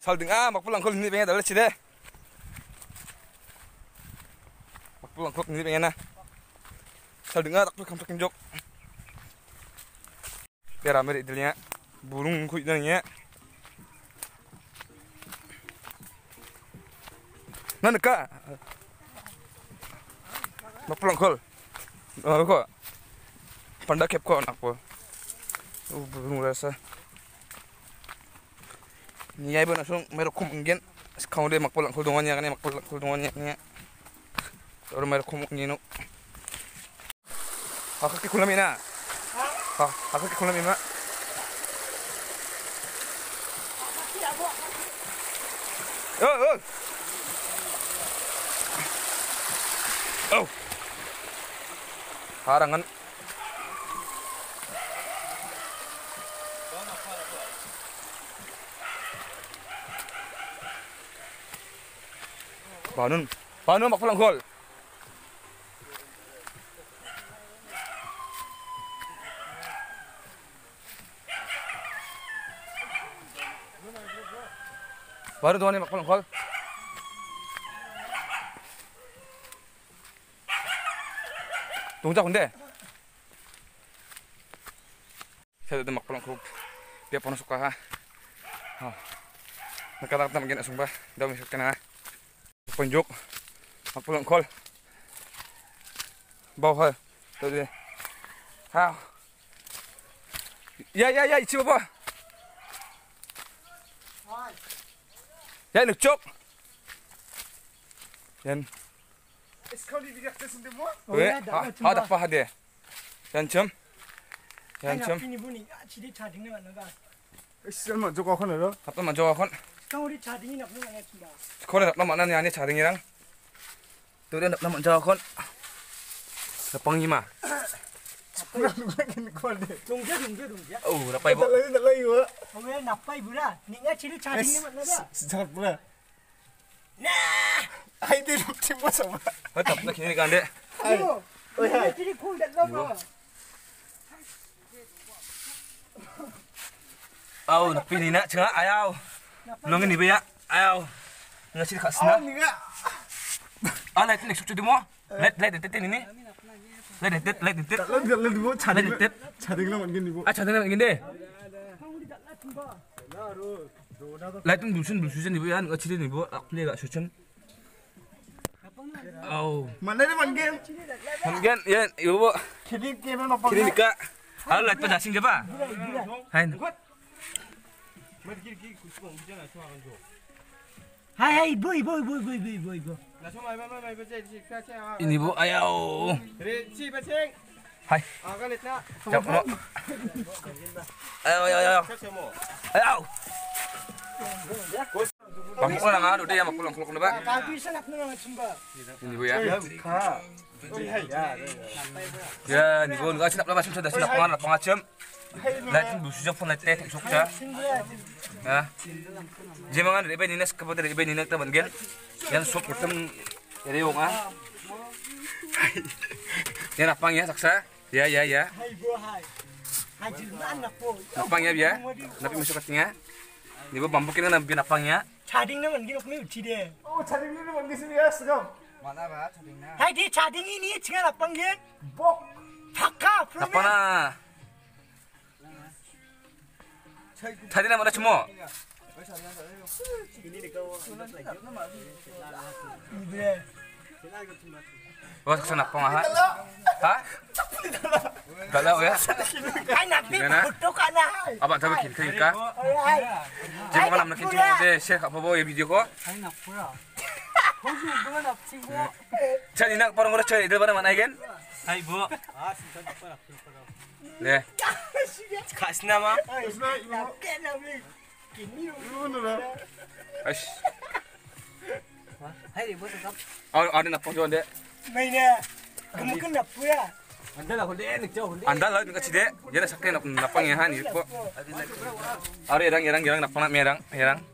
Salding mak pulang kol ini pengen dalam cide. Mak pulang kol ini pengen na. Salding tak tuh kampung jok. Biar rame idilnya. Burung kuit nanya. Nana kak. Mak pulang kol. Kok. Panda kep kok anak po. Burung rasa. Niya iba langsung merekom ingin sekarang dia mak pulang kuldungannya kan ya mak pulang kuldungannya nya orang merekom ingin aku ke kulam ina aku ke kulam ina oh harangan Banun mak pulang kol. Baru tuan mak pulang kol. Tunggu deh. Saya udah mak pulang kol. Dia panas suka ha. Nakata mungkin sumpah. Dah misal kena. Penjuk mak pulang kol bawah tuh deh ya ichi bapa ya nuk cok yan ada apa deh yan cem ini bunyi ciri cadingnya mana kan Selma joko kon lho. apa manjo kon kau di cadingnya nak mana cuma kon nak nama nanya ni caringirang tuh dia nak nama manjo kon napang hima Kurang lagi kon deh. dongja oh napai bo Tak lagi wa. kau yang napai bura ni ciri cadingnya mana kan Sejak pula. nah Ai dia timbo sama. tetap nak kini kan dek oh ya ciri cool dah lama oh napi ni nak cenga ayau belum ini ya ayau ngasih kat Oh sana ni enggak. light ni suci demo light ini light Tak lagi bu cading. light Cading lah mungkin ibu. cantik gini deh kau di dalam timba light tu bulsun ibu ya ngecilin ibu aku lihat sucen oh Mana ni mungkin? mungkin ya ibu Kini kena apa? kini nikah halo light pada asing siapa hai hai boy ini bu ayau hai jawab lo ayo bang pulang aduh dia mau pulang pak kau bisa nak mana cuma ini bu ya ya ini bu nggak sinap lepas sudah sinap pengacem light tu sudah pun light teh sukca ya jemangan dari beniness kepada dari beniness teman gen yang sup hitam dari wong ya napang ya saksa ya hai bo hai haji mana po napang ya napi masuk katanya ini bu bambukin kan nabi napangnya cadingnya mana gini aku ciri Oh cading ni mungkin sini ya sekam. hai di cading ini cina apa gini bok pakka apa na tadi nama ada cemo wah saksa napang ha kalau ya hai nabi Gimana? foto kana abang tahu kini kah hai jangan malam nak cemo deh share apa bawa video ko hai nak pura hoju bukan nak cinggu cari nak parang orang cari itu pada mana kan Hai bu, deh kasih nama. Isna ibu. kini Ibu nula. Aish. Hai bu tetap. Oh, ada napang jual dek. mainnya kamu kan nak pura Anda lah kulit enak jauh. Anda lah dekat cide. Jadi sakit napang ya han ibu. Are erang napang nak merang.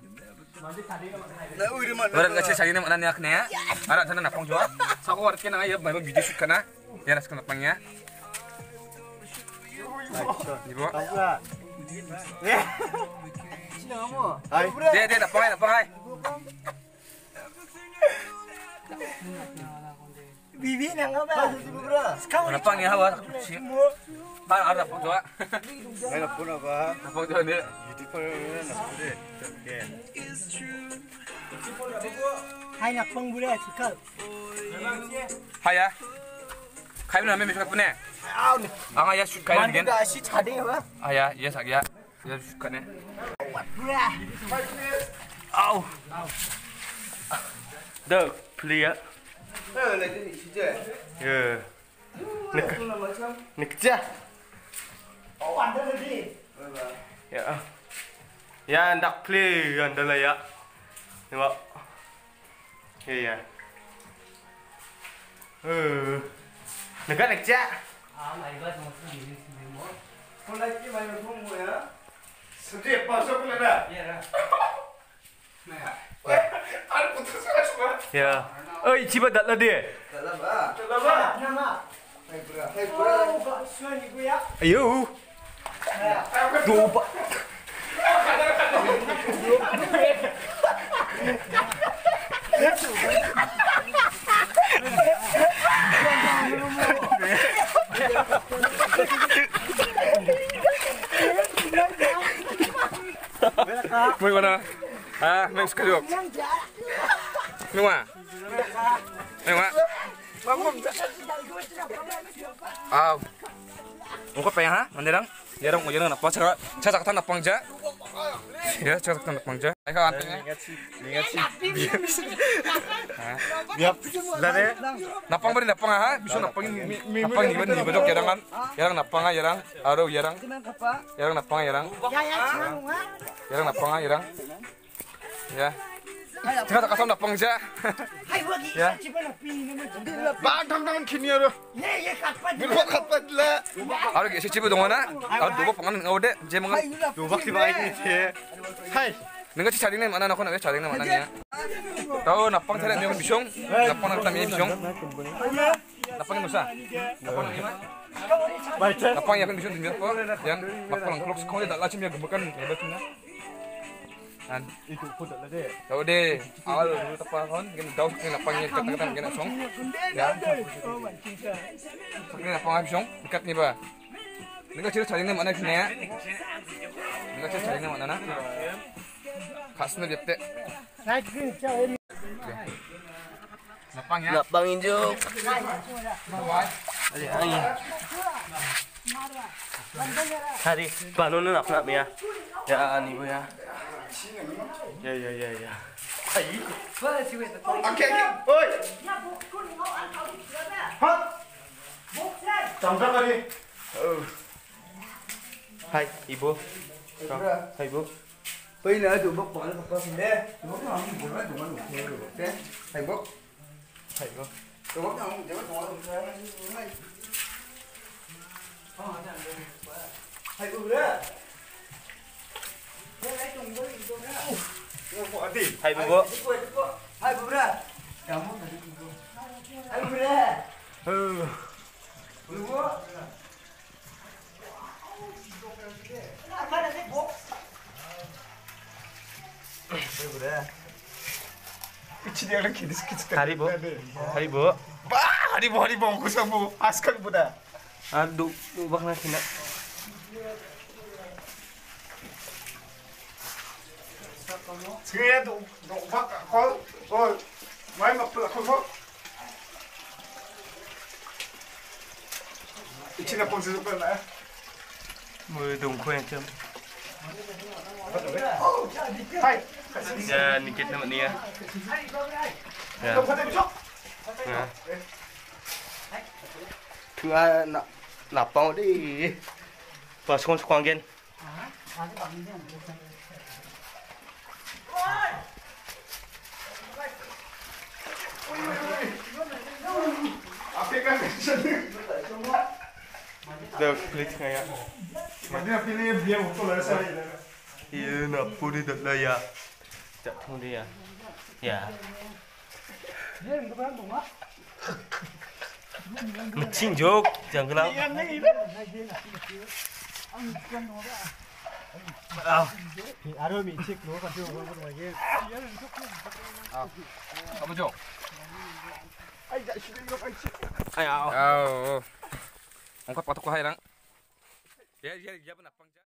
Orang nggak cari nama mana ni ya? Ada sana napang jual. Saku harus kena ayam, baru video shoot kena. Ya nak napangnya. Ibu. Hai. Dia nak pangai. Bibi nang apa? Sekarang Napang ya hawa. Ada apa tu? May napuna ba? Apa tu ni? Beautiful na pwede. Okay. hai nak pang boleh cikal. Hai ya. Kai mana memang suka punya? Ang ayah suka kan? asyik cading apa? Ayah, ya sak ya. Ya suka ni. Boleh. Au. Dah, pelia. Ya. Nak kerja. Oh, anda lagi. Ya. Ya, nak play anda lah ya. Nampak. Ya. Nak kerja. Sedih pasok na na. Ano po sa kasma? Ya. Oi, ciba dah lah dia. Nama. Oh, kau suan ibu ya. Ayo. Dua. Mui mana? Ah, memang suka juga. Memang. Memang. Ah. Ungkap apa ya ha? Mandirang? Jarang nak apa? Cakap tak nak pangja. Ya, cakap tak nak pangja. Ayo anteng. Yap. Lade. Napang beri napang ha? Bisa napang ni bedok jarang. Jarang napang jarang. Aro jarang. Jarang napang jarang. Ya, jangan ngah. Jarang napang jarang. Ya. Cakap tak kasam napang ja. Hai bagi. Ya. Cipa nak pilih nama. Ba dang kini aro. Ye kapan? Bilo kapat la. Aro ke cipi dong mana? Aro dua pangan ngau de. Je mangan. Do bakti ba ini te. Hai. Nengah cari ni mana nak cari ni mana ni ya? Tahu napang cari ni bisong. Napang nak ni bisong. Napang ni musa. Napang ni mana? Baca. Napang yang bisong tunjuk apa? Yang napang kalau sekolah tak lacim dia gemukan lebat ni. An Itu pun tak lade. tahu deh awal dulu tepat kan kita tahu ni napangnya kata-kata kena song. Ya. Ni napang bisong dekat ni ba. Nengah cari ni mana ni ya? Nengah cari ni mana na? Khasnya dia teh. Naik ke jauh. Napang ya. Nak bangin juk. Hari baru nak ya. Ya ni bu ya. Ya. Okay. Oi. Hat. Tangkap tadi. Hai ibu. Hai ibu. Bây giờ tụi bốc bỏ nó bốc xin đê. Tụi bốc không tụi nó đủ thế được thế. Thầy bốc. Hai ibu. Tụi bốc không tụi nó đủ thế. Thầy bốc nữa. Bỏ đi. Hai ibu. Hai bốc nữa. Hai bốc nữa. Kecil lagi sikit. Hari bu. Bah, hari bu aku sabu. Askal buda. Aduh, bak nak kena. Saya tu bak kol. Oh, mai mak pelak kol. Ichina pun sesuatu lah. Mười đồng khoen châm. Hai. Ya, nikit nama ni ya. Ya. Kau pada besok. Thứ nak pau đi. Pas kon sekwang gen. Apa kan? Dah klik ngaya. Mana pilih dia betul lah saya. Iya, nak pun dah lah ya. Tak tahu dia. Ya. Mencing jok, jangan kelang. Arum cik lo kan tu orang lagi. Apa jo? Ai dah sudah yo kan sih. Ayo. Ongkap patok ko hai lang. Ya pun apang ja.